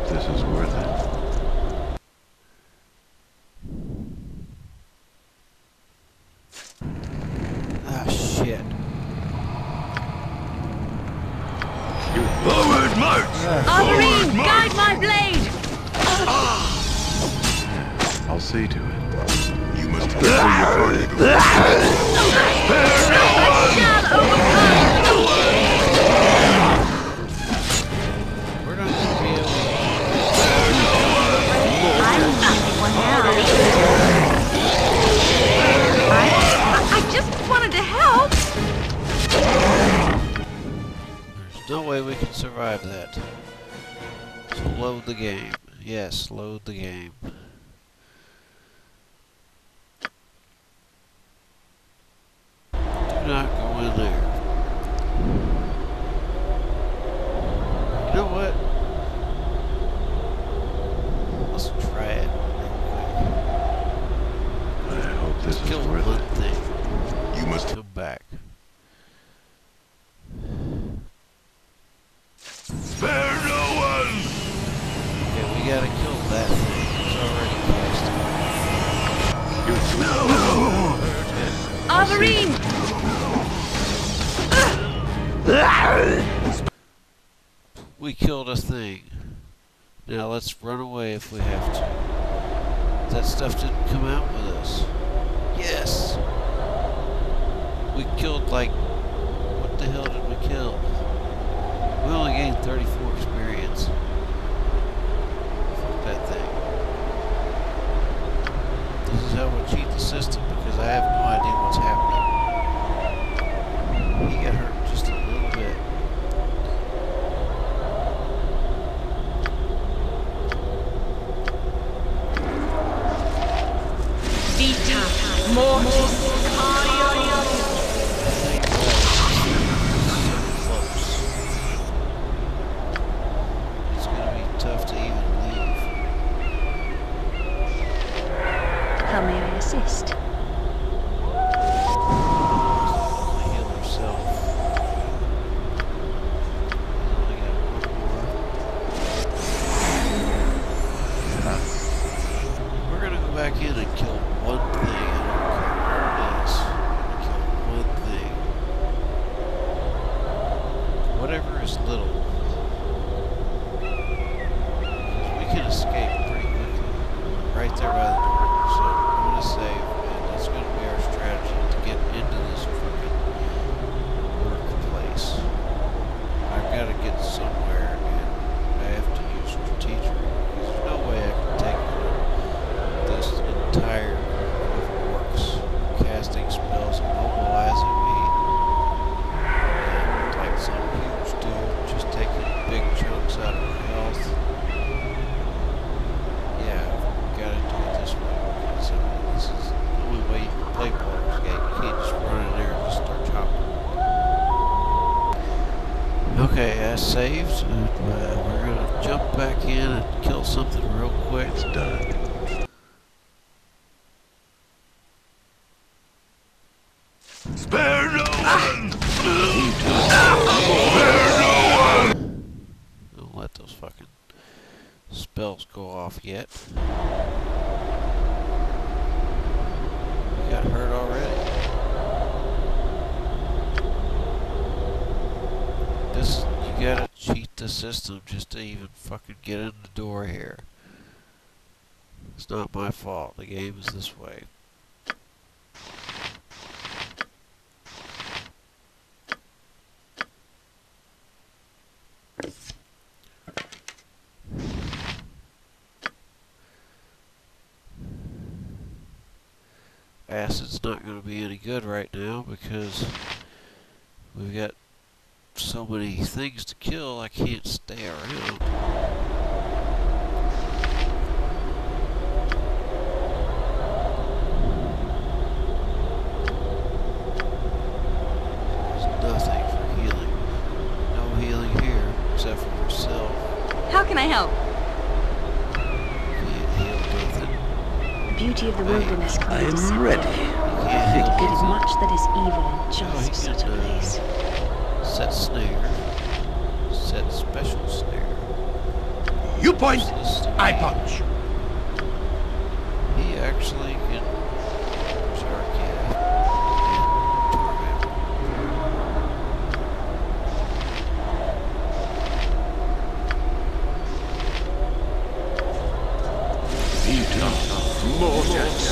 this is worth it. Ah, shit. Forward march! Arborine, guide my blade! I'll see to it. You must kill your party. I shall overcome! We're not gonna be able to... I'm the only one now. I just wanted to help! There's no way we can survive that. So load the game. Yes, load the game. Do not go in there. You know what? Let's try it real I hope this quick. is Kill worth one it. thing. You must Come back. spare no one! Okay, we gotta kill that thing. It's already cast. Arborine! We killed a thing. Now let's run away if we have to. That stuff didn't come out with us. Yes! We killed like... What the hell did we kill? We only gained 34 experience. Fuck that thing. This is how we'll cheat the system because I have no idea what's happening. He got hurt just a little bit. Vita, mortis, It's gonna be tough to even leave. How may I assist? Heal herself. Only got one more. We're gonna go back in and kill one thing. I don't care what it is. Kill one thing. Whatever is little. Because we can escape pretty quickly. Right there by the door. So I'm gonna save, and that's gonna be our strategy to get into this fucking workplace. I've gotta get somewhere, and I have to use strategic. Because there's no way I can take on this entire group of orcs, casting spells and mobilizing me. And like some huge dude, just taking big chunks out of my health. Yeah, I've got to do it this way. Because, I mean, this is the only way you can play Baldur's Gate. You can't just run in there and just start chopping. Okay, I saved. And, we're going to jump back in and kill something real quick. It's done. Spare no one! Spare no one! Don't let those fucking spells go off yet. We got hurt already. This, you gotta cheat the system just to even fucking get in the door here. It's not my fault. The game is this way. Acid's not going to be any good right now because we've got so many things to kill. I can't stay around. There's nothing for healing. No healing here except for yourself. How can I help? Can't heal nothing. The beauty of the wilderness can I be am deceptive. ready. Can't heal It is nothing. much that is evil in Oh, he just such a can, place. Set snare. Set special snare. You You point, Useless to I me. punch. He actually can shark, yeah. And torment. Vita Mortis.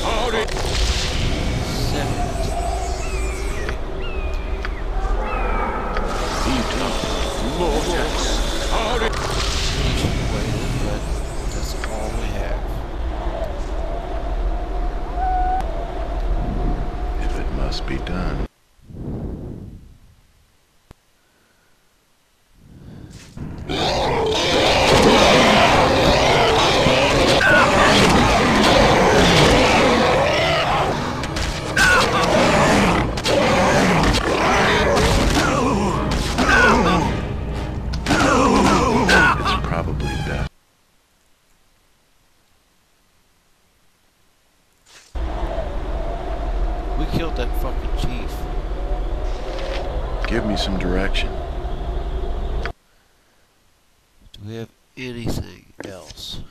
Seven. Vita Mortis. Really should have waited, but that's all we have. If it must be done. It's probably best. We killed that fucking chief. Give me some direction. Do we have anything else?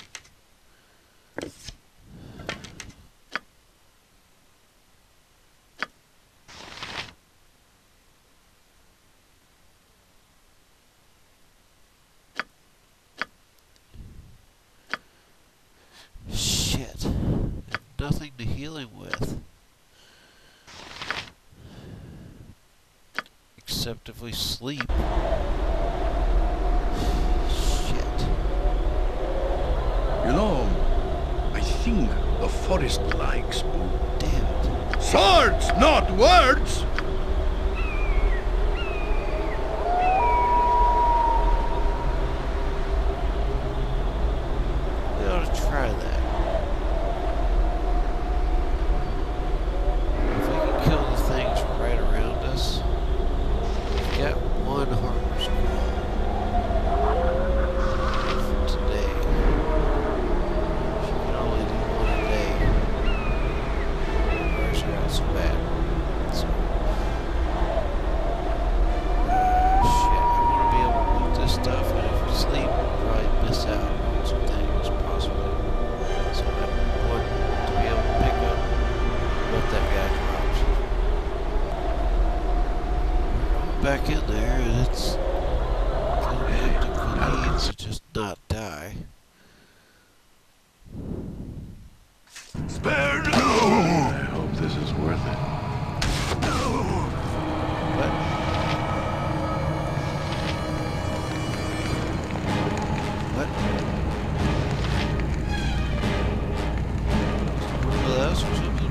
Shit. Have nothing to heal him with. Except if we sleep. Shit. You know, I think the forest likes Boo. Damn it. Swords, not words! We ought to try that. If we can kill the things right around us. We've got one harvest for today. She can only do one a day. Ours are out so bad. So, shit. I want to be able to loot this stuff, and if we sleep, we'll probably miss out on some things, possibly. So I want to be able to pick up what that guy drops. Back in there, and it's a little bit of need to just not die. Spare no! I hope this is worth it. But what? One of those or something?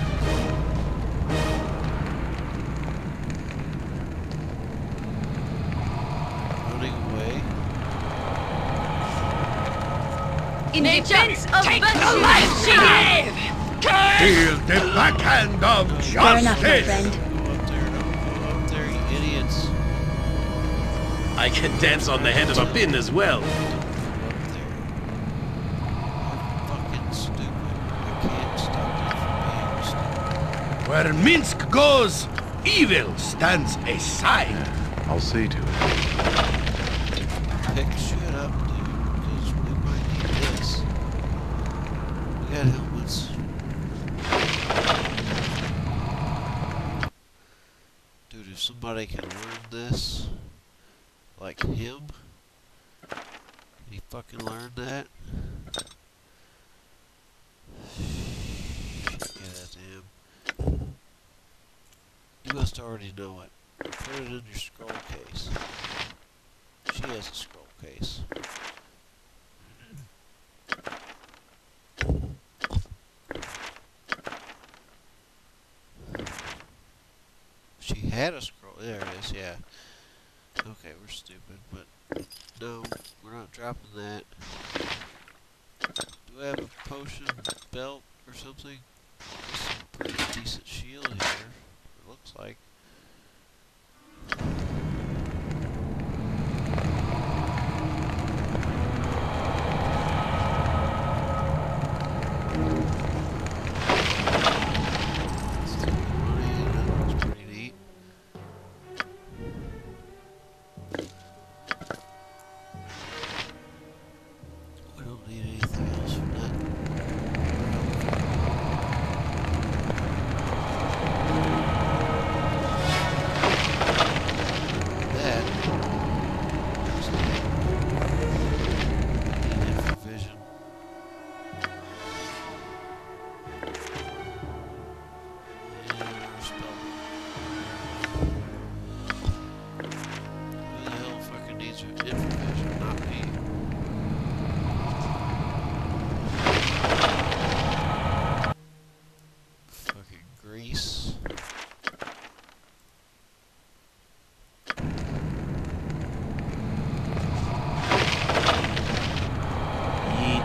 Running away. In defense of virtue, she gave! Feel the backhand of Fair enough, my justice! friend. Go up there, don't go up there, you idiots. I can dance on the head of a pin as well. Go up there. You're fucking stupid. I can't stop you from being stupid. Where Minsk goes, evil stands aside. I'll see to it. Pick shit up, dude, because we might need this. We got helmets. Dude, if somebody can learn this, like him, can he fucking learn that? Shit, yeah, damn. You must already know it. Put it in your scroll case. She has a scroll case. She had a scroll. There it is, yeah. Okay, we're stupid, but no, we're not dropping that. Do I have a potion belt or something? There's some pretty decent shield here, it looks like. That's pretty neat.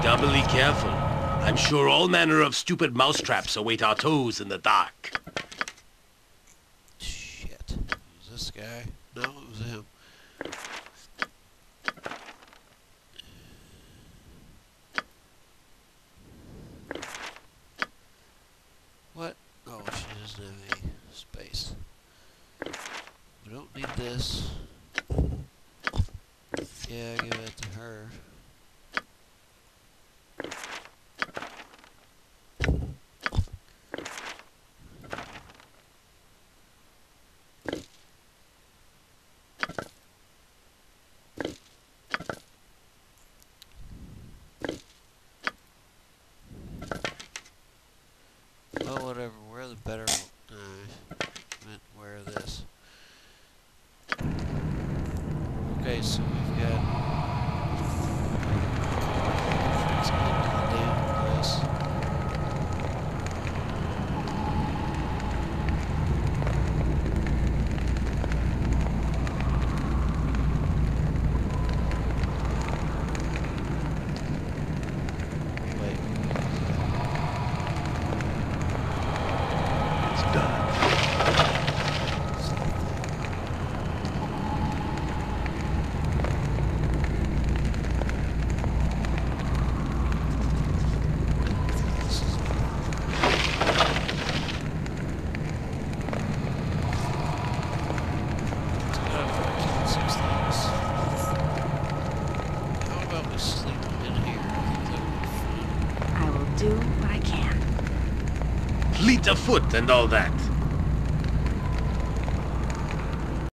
doubly careful. I'm sure all manner of stupid mousetraps await our toes in the dark. Shit. Was this guy? No, it was him. What? Oh, she doesn't have any space. We don't need this. Yeah, give it to her. Well, whatever. Wear the better. Meant wear this. Okay, so we've got. Let's get into the damn place. Wait. It's done. How about we sleep in here? I think that'll be fun. I will do what I can. Fleet of foot and all that.